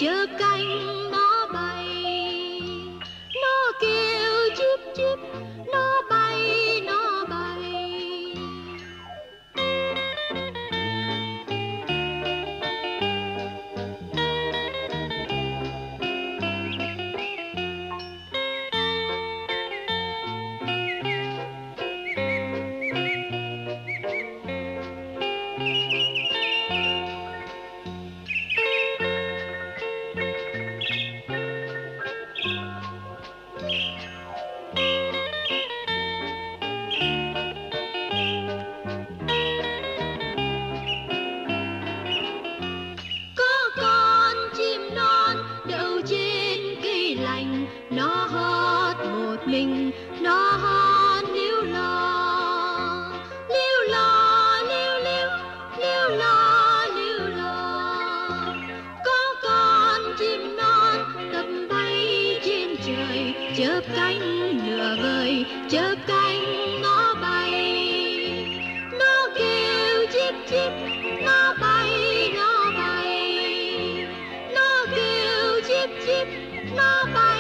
chớp cánh nó bay, nó kêu chíp chíp, nó bay nó bay. Nó hót một mình, nó hót líu lo, líu lo, líu líu, líu lo, líu lo. Có con chim non tập bay trên trời, chớp cánh nửa vời, chớp cánh nó bay, nó kêu chíp chíp, nó bay nó bay, nó kêu chíp chíp, nó bay.